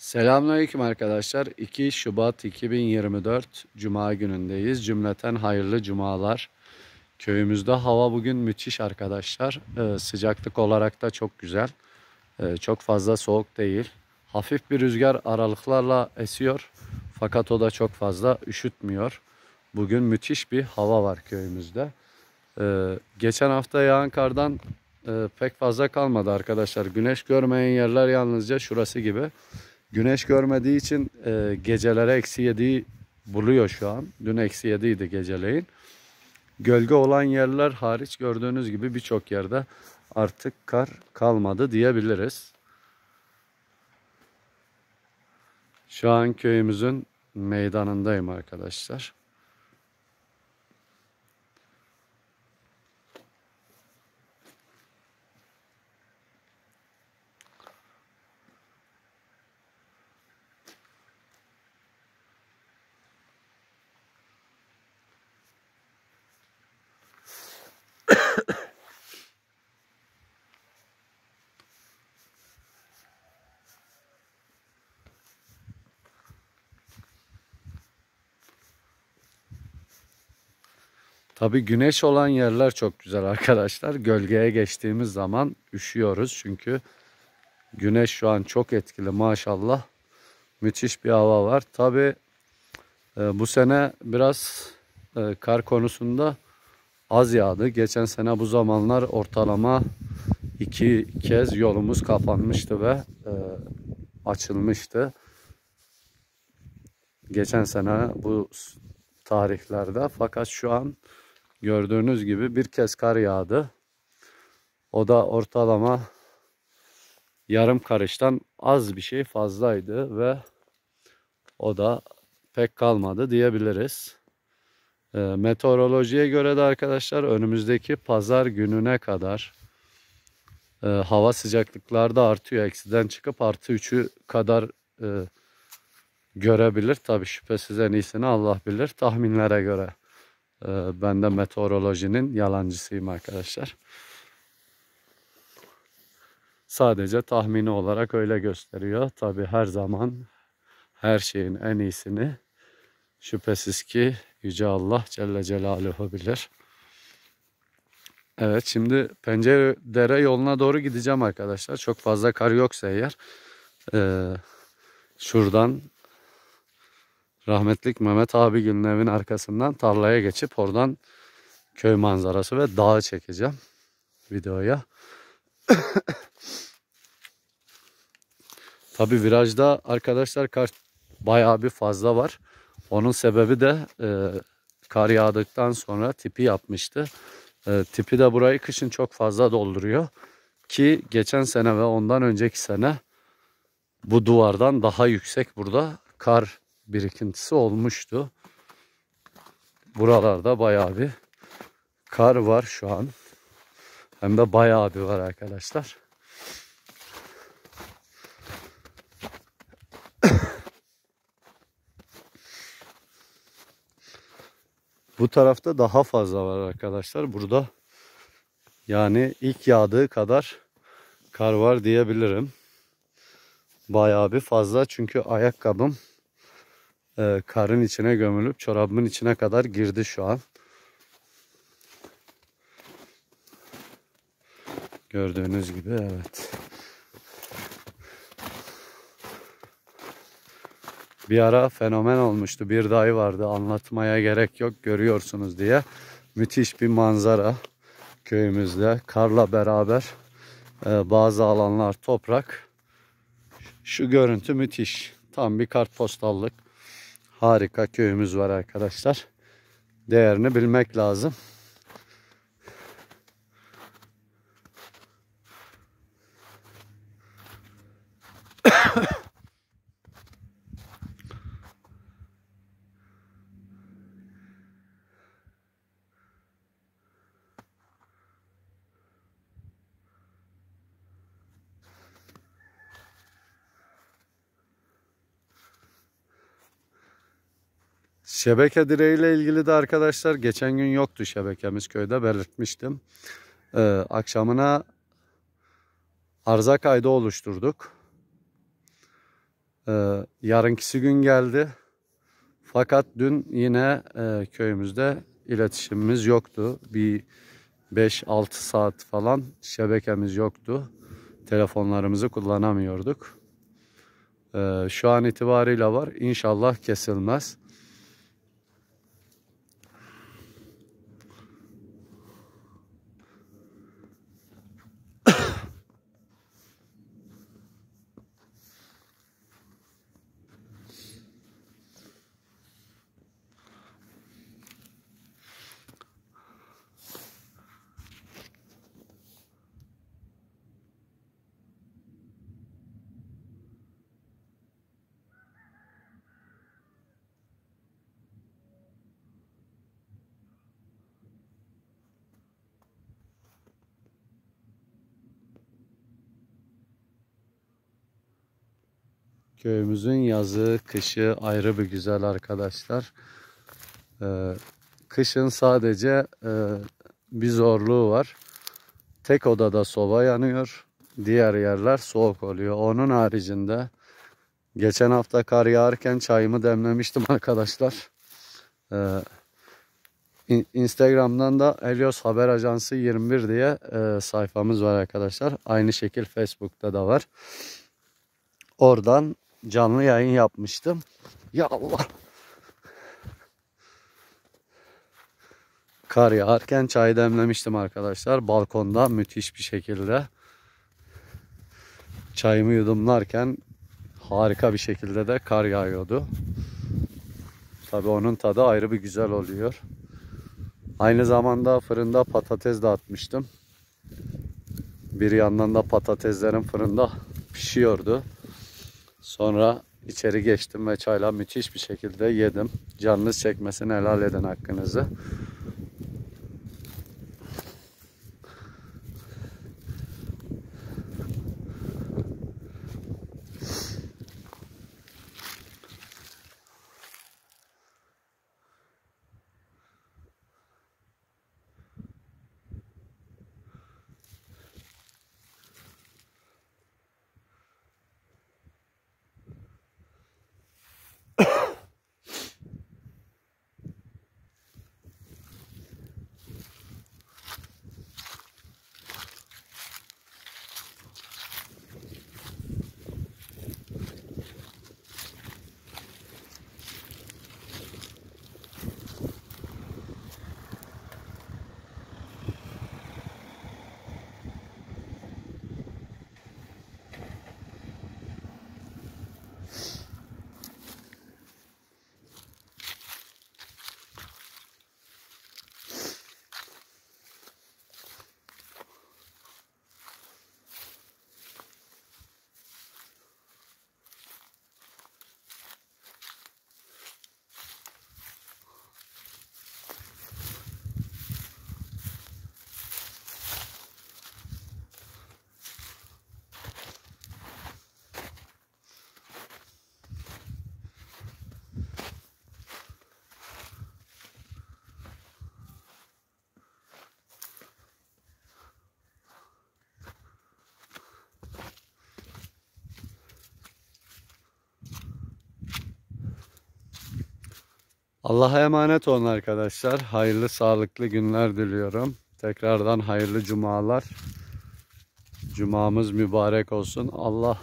Selamünaleyküm arkadaşlar. 2 Şubat 2024 Cuma günündeyiz. Cümleten hayırlı cumalar. Köyümüzde hava bugün müthiş arkadaşlar. Sıcaklık olarak da çok güzel. Çok fazla soğuk değil. Hafif bir rüzgar aralıklarla esiyor. Fakat o da çok fazla üşütmüyor. Bugün müthiş bir hava var köyümüzde. Geçen hafta yağan kardan pek fazla kalmadı arkadaşlar. Güneş görmeyen yerler yalnızca şurası gibi. Güneş görmediği için gecelere -7'yi buluyor şu an. Dün -7'ydi geceleyin. Gölge olan yerler hariç gördüğünüz gibi birçok yerde artık kar kalmadı diyebiliriz. Şu an köyümüzün meydanındayım arkadaşlar. Tabii güneş olan yerler çok güzel arkadaşlar. Gölgeye geçtiğimiz zaman üşüyoruz çünkü güneş şu an çok etkili maşallah. Müthiş bir hava var. Tabii bu sene biraz kar konusunda az yağdı. Geçen sene bu zamanlar ortalama 2 kez yolumuz kapanmıştı ve açılmıştı. Geçen sene bu tarihlerde. Fakat şu an gördüğünüz gibi bir kez kar yağdı. O da ortalama yarım karıştan az bir şey fazlaydı ve o da pek kalmadı diyebiliriz. Meteorolojiye göre de arkadaşlar önümüzdeki pazar gününe kadar hava sıcaklıkları da artıyor. Eksiden çıkıp +3'ü kadar görebilir. Tabii şüphesiz en iyisini Allah bilir. Tahminlere göre ben de meteorolojinin yalancısıyım arkadaşlar. Sadece tahmini olarak öyle gösteriyor. Tabii her zaman her şeyin en iyisini şüphesiz ki Yüce Allah Celle Celaluhu bilir. Evet, şimdi Pencere yoluna doğru gideceğim arkadaşlar. Çok fazla kar yoksa eğer şuradan rahmetlik Mehmet abigilin evin arkasından tarlaya geçip oradan köy manzarası ve dağı çekeceğim videoya. Tabi virajda arkadaşlar kar bayağı bir fazla var. Onun sebebi de kar yağdıktan sonra tipi yapmıştı. Tipi de burayı kışın çok fazla dolduruyor. Ki geçen sene ve ondan önceki sene bu duvardan daha yüksek burada kar birikintisi olmuştu. Buralarda bayağı bir kar var şu an. Hem de bayağı bir var arkadaşlar. Bu tarafta daha fazla var arkadaşlar. Burada yani ilk yağdığı kadar kar var diyebilirim. Bayağı bir fazla çünkü ayakkabım karın içine gömülüp çorabımın içine kadar girdi şu an. Gördüğünüz gibi evet. Bir ara fenomen olmuştu. Bir dayı vardı, anlatmaya gerek yok, görüyorsunuz diye. Müthiş bir manzara köyümüzde. Karla beraber bazı alanlar toprak. Şu görüntü müthiş. Tam bir kartpostallık. Harika köyümüz var arkadaşlar. Değerini bilmek lazım. Şebeke direğiyle ilgili de arkadaşlar geçen gün yoktu şebekemiz köyde, belirtmiştim. Akşamına arıza kaydı oluşturduk. Yarınkisi gün geldi. Fakat dün yine köyümüzde iletişimimiz yoktu. Bir 5-6 saat falan şebekemiz yoktu. Telefonlarımızı kullanamıyorduk. Şu an itibariyle var. İnşallah kesilmez. Köyümüzün yazı, kışı ayrı bir güzel arkadaşlar. Kışın sadece bir zorluğu var. Tek odada soba yanıyor. Diğer yerler soğuk oluyor. Onun haricinde geçen hafta kar yağarken çayımı demlemiştim arkadaşlar. Instagram'dan da Helios Haber Ajansı 21 diye sayfamız var arkadaşlar. Aynı şekil Facebook'ta da var. Oradan canlı yayın yapmıştım. Ya Allah! Kar yağarken çay demlemiştim arkadaşlar. Balkonda müthiş bir şekilde. Çayımı yudumlarken harika bir şekilde de kar yağıyordu. Tabii onun tadı ayrı bir güzel oluyor. Aynı zamanda fırında patates de atmıştım. Bir yandan da patateslerim fırında pişiyordu. Sonra içeri geçtim ve çayla müthiş bir şekilde yedim. Canınız çekmesin, helal edin hakkınızı. Allah'a emanet olun arkadaşlar. Hayırlı, sağlıklı günler diliyorum. Tekrardan hayırlı cumalar. Cumamız mübarek olsun. Allah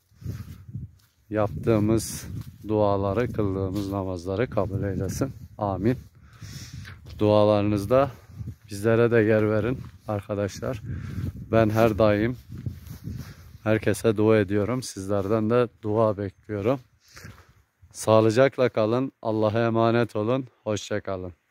yaptığımız duaları, kıldığımız namazları kabul eylesin. Amin. Dualarınızda bizlere de yer verin arkadaşlar. Ben her daim herkese dua ediyorum. Sizlerden de dua bekliyorum. Sağlıcakla kalın. Allah'a emanet olun. Hoşça kalın.